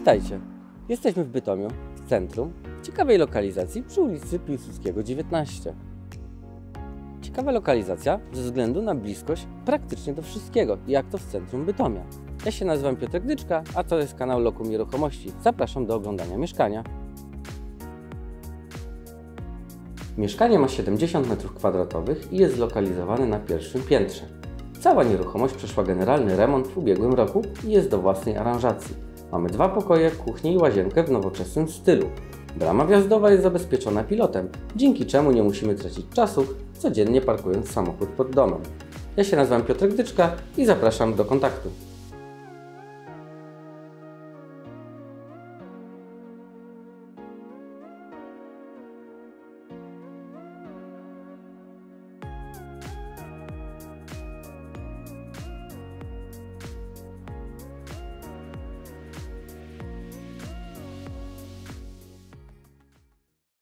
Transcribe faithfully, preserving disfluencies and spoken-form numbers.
Witajcie! Jesteśmy w Bytomiu, w centrum, w ciekawej lokalizacji przy ulicy Piłsudskiego dziewiętnaście. Ciekawa lokalizacja ze względu na bliskość praktycznie do wszystkiego, jak to w centrum Bytomia. Ja się nazywam Piotrek Dyczka, a to jest kanał Lokum Nieruchomości. Zapraszam do oglądania mieszkania. Mieszkanie ma siedemdziesiąt metrów kwadratowych i jest zlokalizowane na pierwszym piętrze. Cała nieruchomość przeszła generalny remont w ubiegłym roku i jest do własnej aranżacji. Mamy dwa pokoje, kuchnię i łazienkę w nowoczesnym stylu. Brama wjazdowa jest zabezpieczona pilotem, dzięki czemu nie musimy tracić czasu, codziennie parkując samochód pod domem. Ja się nazywam Piotrek Dyczka i zapraszam do kontaktu.